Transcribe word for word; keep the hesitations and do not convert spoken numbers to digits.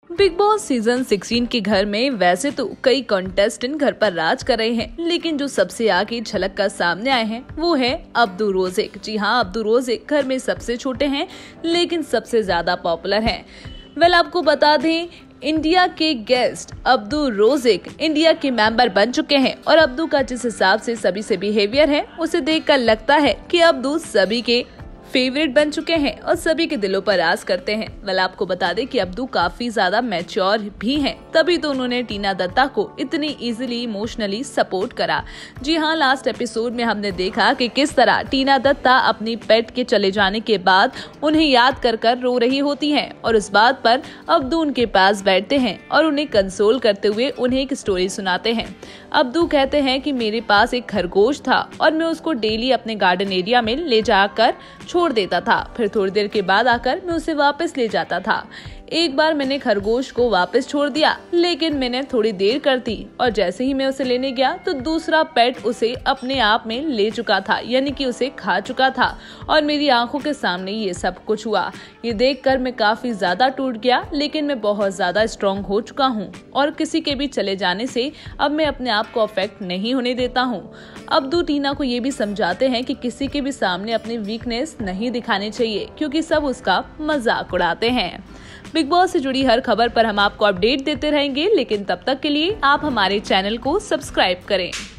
Big boss season सोलह के घर में वैसे तो कई कंटेस्टेंट घर पर राज कर रहे हैं, लेकिन जो सबसे आगे झलक कर सामने आए हैं वो है अब्दू रोज़िक। जी हाँ, अब्दू रोज़िक घर में सबसे छोटे हैं लेकिन सबसे ज्यादा पॉपुलर हैं। वेल आपको बता दें, इंडिया के गेस्ट अब्दू रोज़िक इंडिया के मेंबर बन चुके हैं और अब्दू का जिस हिसाब से सभी से बिहेवियर है उसे देखकर लगता है कि अब्दू सभी के फेवरेट बन चुके हैं और सभी के दिलों पर राज करते हैं। वेल आपको बता दें कि अब्दू काफी ज्यादा मैच्योर भी हैं, तभी तो उन्होंने टीना दत्ता को इतनी इजीली इमोशनली सपोर्ट करा। जी हाँ, लास्ट एपिसोड में हमने देखा कि किस तरह टीना दत्ता अपनी पेट के चले जाने के बाद उन्हें याद कर कर रो रही होती हैं और इस बात पर अब्दू उनके पास बैठते हैं और उन्हें कंसोल करते हुए उन्हें एक स्टोरी सुनाते हैं। अब्दू कहते हैं कि मेरे पास एक खरगोश था और मैं उसको डेली अपने गार्डन एरिया में ले जाकर छोड़ देता था, फिर थोड़ी देर के बाद आकर मैं उसे वापस ले जाता था। एक बार मैंने खरगोश को वापस छोड़ दिया, लेकिन मैंने थोड़ी देर कर दी और जैसे ही मैं उसे लेने गया तो दूसरा पेट उसे अपने आप में ले चुका था, यानी कि उसे खा चुका था और मेरी आंखों के सामने ये सब कुछ हुआ। ये देखकर मैं काफी ज्यादा टूट गया, लेकिन मैं बहुत ज्यादा स्ट्रॉन्ग हो चुका हूँ और किसी के भी चले जाने से अब मैं अपने आप को अफेक्ट नहीं होने देता हूँ। अब्दू टीना को ये भी समझाते हैं कि किसी के भी सामने अपनी वीकनेस नहीं दिखानी चाहिए, क्योंकि सब उसका मजाक उड़ाते हैं। बिग बॉस से जुड़ी हर खबर पर हम आपको अपडेट देते रहेंगे, लेकिन तब तक के लिए आप हमारे चैनल को सब्सक्राइब करें।